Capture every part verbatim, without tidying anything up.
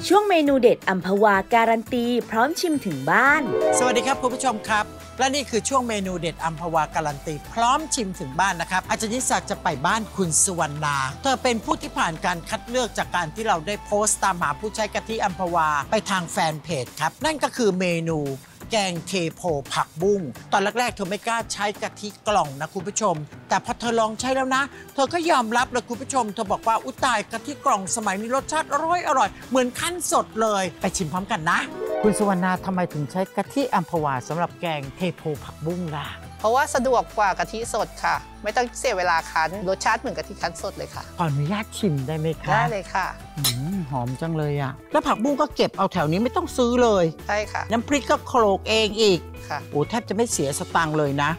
ช่วงเมนูเด็ดอัมพวาการันตีพร้อมชิมถึงบ้านสวัสดีครับคุณผู้ชมครับและนี่คือช่วงเมนูเด็ดอัมพวาการันตีพร้อมชิมถึงบ้านนะครับอาจารย์นิสักจะไปบ้านคุณสุวรรณาเธอเป็นผู้ที่ผ่านการคัดเลือกจากการที่เราได้โพสต์ตามหาผู้ใช้กะทิอัมพวาไปทางแฟนเพจครับนั่นก็คือเมนูแกงเทโพผักบุ้งตอนแรกๆเธอไม่กล้าใช้กะทิกล่องนะคุณผู้ชมแต่พอเธอลองใช้แล้วนะเธอก็ยอมรับเลยคุณผู้ชมเธอบอกว่าอุยตายกะทิกล่องสมัยนี้รสชาติอร่อยอร่อยเหมือนขั้นสดเลยไปชิมพร้อมกันนะคุณสุวรรณาทำไมถึงใช้กะทิอัมพวาสำหรับแกงเทโพผักบุ้งล่ะเพราะว่าสะดวกกว่ากะทิสดค่ะไม่ต้องเสียเวลาคั้นรสชาติเหมือนกะทิคั้นสดเลยค่ะขออนุญาตชิมได้ไหมคะได้เลยค่ะหอมจังเลยอะแล้วผักบุ้งก็เก็บเอาแถวนี้ไม่ต้องซื้อเลยใช่ค่ะน้ำพริกก็โขลกเองอีกค่ะโอ้แทบจะไม่เสียสตังค์เลยนะ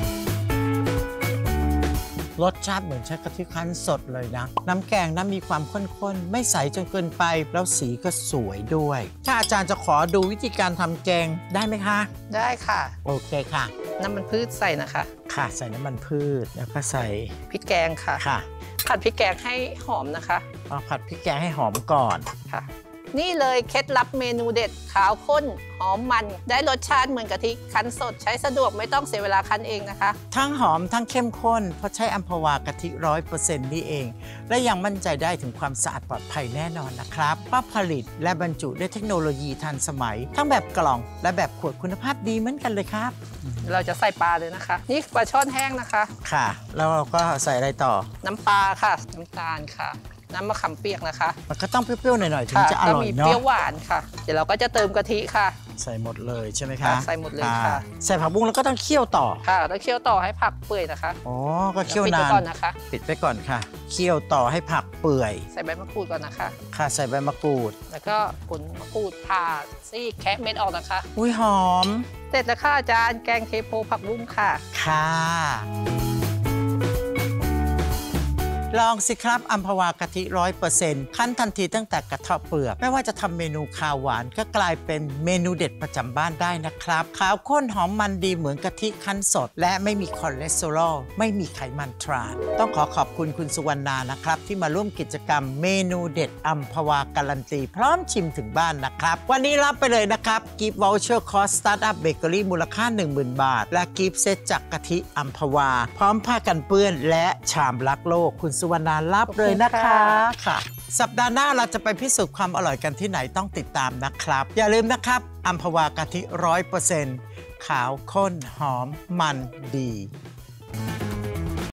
รสชาติเหมือนใช้กะทิคั้นสดเลยนะน้ำแกงน้ำมีความข้นๆไม่ใสจนเกินไปแล้วสีก็สวยด้วยถ้าอาจารย์จะขอดูวิธีการทำแกงได้ไหมคะได้ค่ะโอเคค่ะน้ำมันพืชใส่นะคะค่ะใส่น้ำมันพืชแล้วก็ใส่พริกแกงค่ะค่ะผัดพริกแกงให้หอมนะคะเอาผัดพริกแกงให้หอมก่อนค่ะนี่เลยเคล็ดลับเมนูเด็ดขาวข้นหอมมันได้รสชาติเหมือนกะทิคั้นสดใช้สะดวกไม่ต้องเสียเวลาคั้นเองนะคะทั้งหอมทั้งเข้มข้นเพราะใช้อัมพวากะทิร้อยเปอร์เซ็นต์นี่เองและยังมั่นใจได้ถึงความสะอาดปลอดภัยแน่นอนนะครับเพราะผลิตและบรรจุด้วยเทคโนโลยีทันสมัยทั้งแบบกล่องและแบบขวดคุณภาพดีเหมือนกันเลยครับเราจะใส่ปลาเลยนะคะนี่ปลาช่อนแห้งนะคะค่ะแล้วเราก็ใส่อะไรต่อน้ำปลาค่ะน้ำตาลค่ะน้ำมะขามเปียกนะคะมันก็ต้องเปรี้ยวๆหน่อยๆถึงจะอร่อยเนาะก็มีเปรี้ยวหวานค่ะเดี๋ยวเราก็จะเติมกะทิค่ะใส่หมดเลยใช่ไหมคะใส่หมดเลยค่ะใส่ผักบุ้งแล้วก็ต้องเคี่ยวต่อค่ะต้องเคี่ยวต่อให้ผักเปื่อยนะคะอ๋อก็เคี่ยวนานปิดไปก่อนนะคะปิดไปก่อนค่ะเคี่ยวต่อให้ผักเปื่อยใส่ใบมะกรูดก่อนนะคะค่ะใส่ใบมะกรูดแล้วก็ผลมะกรูดผ่าซี่แคะเม็ดออกนะคะอุ้ยหอมเสร็จแล้วค่ะอาจารย์แกงเทโพผักบุ้งค่ะค่ะลองสิครับอัมพวากะทิร้อยเปอร์เซ็นต์ขั้นทันทีตั้งแต่กระเทาะเปลือกไม่ว่าจะทำเมนูคาวหวานก็กลายเป็นเมนูเด็ดประจำบ้านได้นะครับขาวข้นหอมมันดีเหมือนกะทิคั้นสดและไม่มีคอเลสเตอรอลไม่มีไขมันทรานต้องขอขอบคุณคุณสุวรรณานะครับที่มาร่วมกิจกรรมเมนูเด็ดอัมพวาการันตีพร้อมชิมถึงบ้านนะครับวันนี้รับไปเลยนะครับกิฟต์วอลเชอร์คอร์สสตาร์ทอัพเบเกอรี่มูลค่า หนึ่งหมื่น บาทและกิฟต์เซตจากกะทิอัมพวาพร้อมผ้ากันเปื้อนและชามรักโลกคุณสุวรรณารับเลยนะคะค่ะสัปดาห์หน้าเราจะไปพิสูจน์ความอร่อยกันที่ไหนต้องติดตามนะครับอย่าลืมนะครับอัมพวากะทิร้อยเปอร์เซ็นต์ขาวข้นหอมมันดี